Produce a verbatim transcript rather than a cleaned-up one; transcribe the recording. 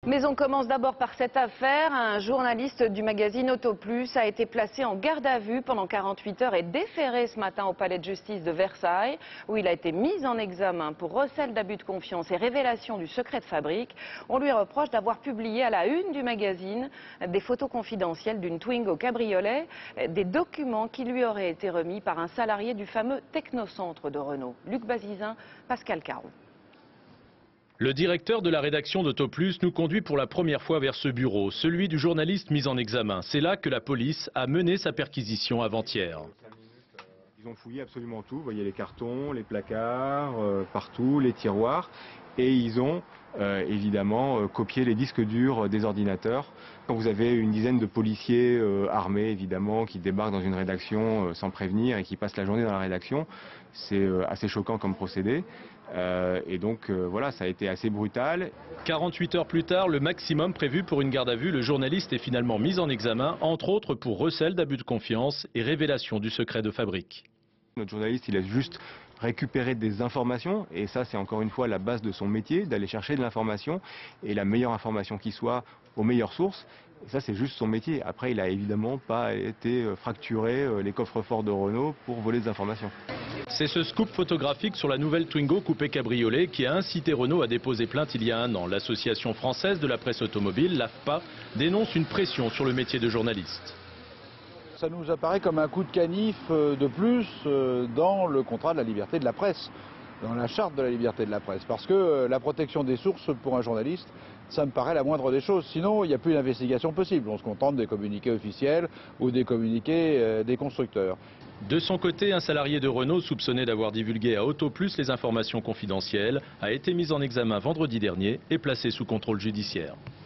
Mais on commence d'abord par cette affaire. Un journaliste du magazine Auto Plus a été placé en garde à vue pendant quarante-huit heures et déféré ce matin au palais de justice de Versailles, où il a été mis en examen pour recel d'abus de confiance et révélation du secret de fabrique. On lui reproche d'avoir publié à la une du magazine des photos confidentielles d'une Twingo cabriolet, des documents qui lui auraient été remis par un salarié du fameux technocentre de Renault. Luc Bazizin, Pascal Caron. Le directeur de la rédaction d'Auto Plus nous conduit pour la première fois vers ce bureau, celui du journaliste mis en examen. C'est là que la police a mené sa perquisition avant-hier. Ils ont fouillé absolument tout, vous voyez les cartons, les placards, euh, partout, les tiroirs, et ils ont euh, évidemment euh, copié les disques durs des ordinateurs. Quand vous avez une dizaine de policiers euh, armés évidemment qui débarquent dans une rédaction euh, sans prévenir et qui passent la journée dans la rédaction, c'est euh, assez choquant comme procédé. Euh, et donc euh, voilà, ça a été assez brutal. quarante-huit heures plus tard, le maximum prévu pour une garde à vue, le journaliste est finalement mis en examen, entre autres pour recel d'abus de confiance et révélation du secret de fabrique. Notre journaliste, il a juste récupéré des informations, et ça c'est encore une fois la base de son métier, d'aller chercher de l'information, et la meilleure information qui soit aux meilleures sources. Et ça c'est juste son métier. Après, il n'a évidemment pas été fracturé les coffres-forts de Renault pour voler des informations. C'est ce scoop photographique sur la nouvelle Twingo coupé cabriolet qui a incité Renault à déposer plainte il y a un an. L'association française de la presse automobile, l'A F P A, dénonce une pression sur le métier de journaliste. Ça nous apparaît comme un coup de canif de plus dans le contrat de la liberté de la presse, dans la charte de la liberté de la presse. Parce que la protection des sources pour un journaliste, ça me paraît la moindre des choses. Sinon, il n'y a plus d'investigation possible. On se contente des communiqués officiels ou des communiqués des constructeurs. De son côté, un salarié de Renault soupçonné d'avoir divulgué à Auto Plus les informations confidentielles a été mis en examen vendredi dernier et placé sous contrôle judiciaire.